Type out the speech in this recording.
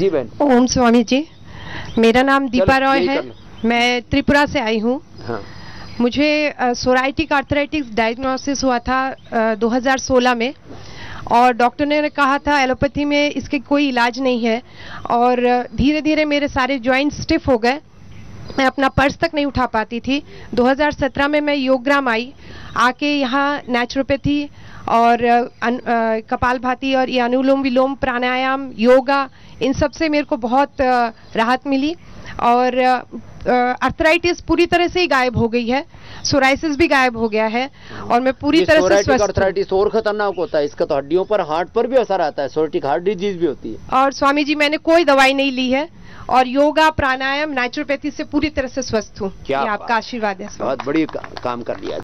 जी बहन। ओम स्वामी जी, मेरा नाम दीपा रॉय है, मैं त्रिपुरा से आई हूँ। हाँ। मुझे सोराइटिक आर्थराइटिस डायग्नोसिस हुआ था 2016 में, और डॉक्टर ने कहा था एलोपैथी में इसके कोई इलाज नहीं है, और धीरे धीरे मेरे सारे जॉइंट स्टिफ हो गए, मैं अपना पर्स तक नहीं उठा पाती थी। 2017 में मैं योगग्राम आई, आके यहाँ नेचुरोपैथी और कपालभाति और ये अनुलोम विलोम प्राणायाम योगा, इन सब से मेरे को बहुत राहत मिली, और आर्थराइटिस पूरी तरह से ही गायब हो गई है, सोराइसिस भी गायब हो गया है, और मैं पूरी तरह से स्वस्थ हूं। आर्थराइटिस और खतरनाक होता है, इसका तो हड्डियों पर, हार्ट पर भी असर आता है, सोराइटिक हार्ट डिजीज भी होती है। और स्वामी जी मैंने कोई दवाई नहीं ली है, और योगा प्राणायाम नेचुरोपैथी से पूरी तरह से स्वस्थ हूँ। क्या आपका आशीर्वाद है। बहुत बड़ी काम कर लिया।